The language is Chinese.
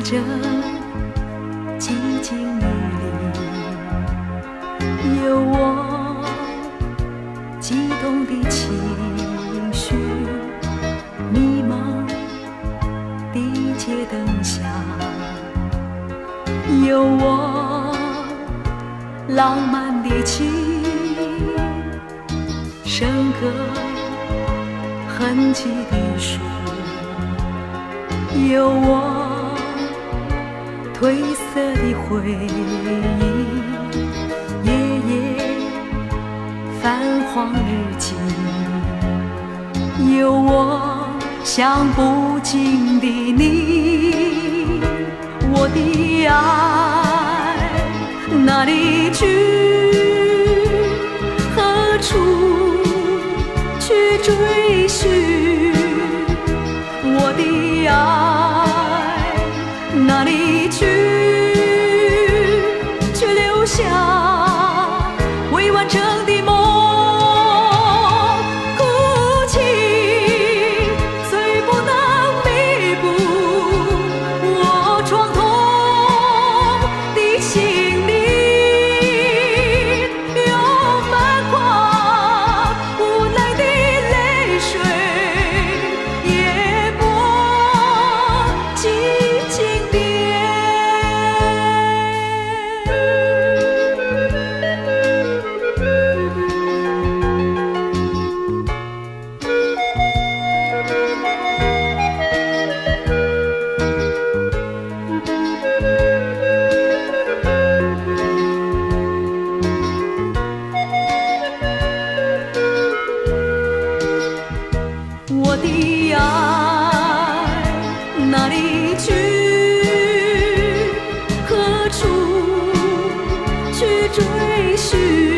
着寂静雨里，有我激动的情绪，迷茫的街灯下，有我浪漫的情，深刻痕迹的书，有我褪色的回忆，夜夜泛黄日记，有我想不尽的你，我的爱哪里去，何处去追寻，我的爱哪里去，却留下未完成的梦，哭泣虽不能弥补我创痛的心灵，用漫狂无奈的泪水淹没寂静的我的爱哪里去，何处去追寻？